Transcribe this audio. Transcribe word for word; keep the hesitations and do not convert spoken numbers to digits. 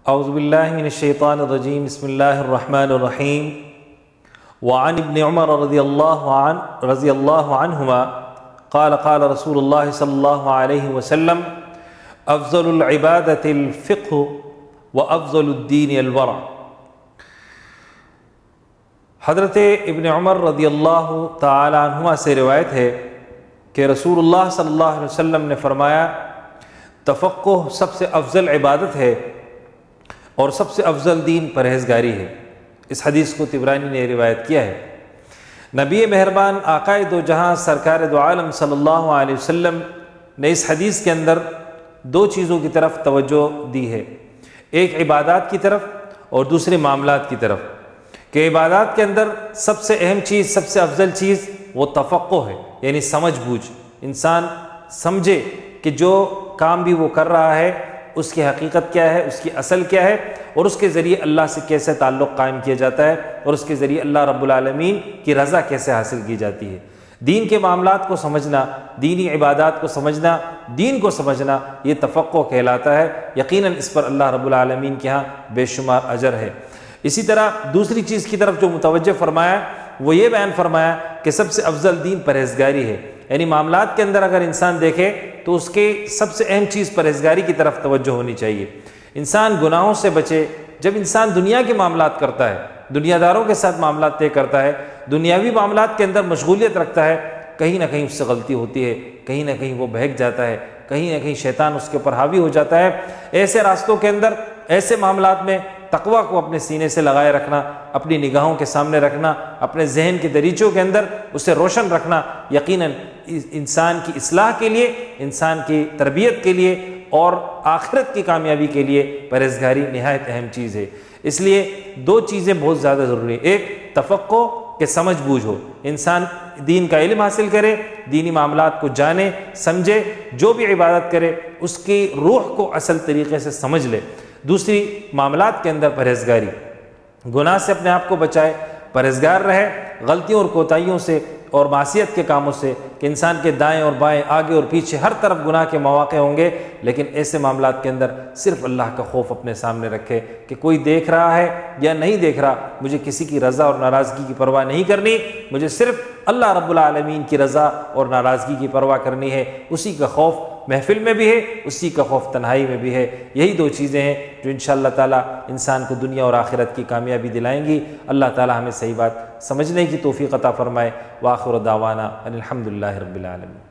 اعوذ باللہ من الشیطان الرجیم بسم اللہ الرحمن الرحیم وعن ابن عمر رضی اللہ عنہ رضی اللہ عنہما قال قال رسول اللہ صلی اللہ علیہ وسلم افضل العبادۃ الفقہ وافضل الدین الورع۔ حضرت ابن عمر رضی اللہ تعالی عنہما سے روایت ہے کہ رسول اللہ صلی اللہ علیہ وسلم نے فرمایا تفقہ سب سے افضل عبادت ہے اور سب سے افضل دین پرہیزگاری ہے۔ اس حدیث کو طبرانی نے روایت کیا ہے۔ نبی مہربان آقائے دو جہاں سرکار دو عالم صلی اللہ علیہ وسلم نے اس حدیث کے اندر دو چیزوں کی طرف توجہ دی ہے، ایک عبادات کی طرف اور دوسرے معاملات کی طرف، کہ عبادات کے اندر سب سے اہم چیز، سب سے افضل چیز وہ تفقہ ہے، یعنی سمجھ بوجھ، انسان سمجھے کہ جو کام بھی وہ کر رہا ہے اس کی حقیقت کیا ہے، اس کی اصل کیا ہے، اور اس کے ذریعے اللہ سے کیسے تعلق قائم کیا جاتا ہے، اور اس کے ذریعے اللہ رب العالمین کی رضا کیسے حاصل کی جاتی ہے۔ دین کے معاملات کو سمجھنا، دینی عبادات کو سمجھنا، دین کو سمجھنا، یہ تفقہ کہلاتا ہے۔ یقیناً اس پر اللہ رب العالمین کے ہاں بے شمار اجر ہے۔ اسی طرح دوسری چیز کی طرف جو متوجہ فرمایا وہ یہ بیان فرمایا کہ سب سے افضل دین پرہیزگاری ہے، یعنی معاملات کے اندر اگر انسان دیکھے تو اس کے سب سے اہم چیز پرہیزگاری کی طرف توجہ ہونی چاہیے۔ انسان گناہوں سے بچے۔ جب انسان دنیا کے معاملات کرتا ہے، دنیا داروں کے ساتھ معاملات طے کرتا ہے، دنیاوی معاملات کے اندر مشغولیت رکھتا ہے، کہیں نہ کہیں اس سے غلطی ہوتی ہے، کہیں نہ کہیں وہ بہک جاتا ہے، کہیں نہ کہیں شیطان اس کے اوپر حاوی ہو جاتا ہے۔ ایسے راستوں کے اندر، ایسے معاملات میں تقویٰ کو اپنے سینے سے لگائے رکھنا، اپنی نگاہوں کے سامنے رکھنا، اپنے ذہن کے دریچوں کے اندر اسے روشن رکھنا، یقیناً انسان کی اصلاح کے لیے، انسان کی تربیت کے لیے اور آخرت کی کامیابی کے لیے پرہیزگاری نہایت اہم چیز ہے۔ اس لیے دو چیزیں بہت زیادہ ضروری ہیں، ایک تفقہ کہ سمجھ بوجھ ہو، انسان دین کا علم حاصل کرے، دینی معاملات کو جانے سمجھے، جو بھی عبادت کرے اس کی روح کو اصل طریقے سے سمجھ لے۔ دوسری معاملات کے اندر پرہیزگاری، گناہ سے اپنے آپ کو بچائے، پرہیزگار رہے غلطیوں اور کوتاہیوں سے اور معصیت کے کاموں سے، کہ انسان کے دائیں اور بائیں، آگے اور پیچھے ہر طرف گناہ کے مواقع ہوں گے، لیکن ایسے معاملات کے اندر صرف اللہ کا خوف اپنے سامنے رکھے کہ کوئی دیکھ رہا ہے یا نہیں دیکھ رہا، مجھے کسی کی رضا اور ناراضگی کی پرواہ نہیں کرنی، مجھے صرف اللہ رب العالمین کی رضا اور ناراضگی کی پرواہ کرنی ہے۔ اسی کا خوف محفل میں بھی ہے، اسی کا خوف تنہائی میں بھی ہے۔ یہی دو چیزیں ہیں جو انشاءاللہ تعالی انسان کو دنیا اور آخرت کی کامیابی دلائیں گی۔ اللہ تعالی ہمیں صحیح بات سمجھنے کی توفیق عطا فرمائے۔ وآخر دعوانا ان الحمد للہ رب العالمین۔